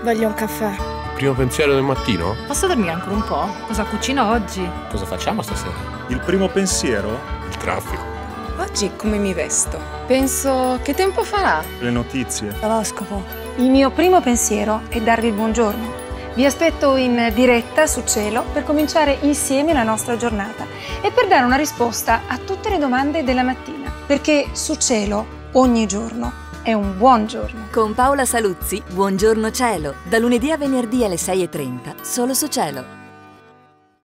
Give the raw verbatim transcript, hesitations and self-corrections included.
Voglio un caffè. Primo pensiero del mattino? Posso dormire ancora un po'? Cosa cucino oggi? Cosa facciamo stasera? Il primo pensiero? Il traffico. Oggi come mi vesto? Penso che tempo farà? Le notizie. L'oroscopo. Il mio primo pensiero è darvi il buongiorno. Vi aspetto in diretta su Cielo per cominciare insieme la nostra giornata e per dare una risposta a tutte le domande della mattina, perché su Cielo ogni giorno è un buon giorno. Con Paola Saluzzi, Buongiorno Cielo, da lunedì a venerdì alle sei e trenta, solo su Cielo.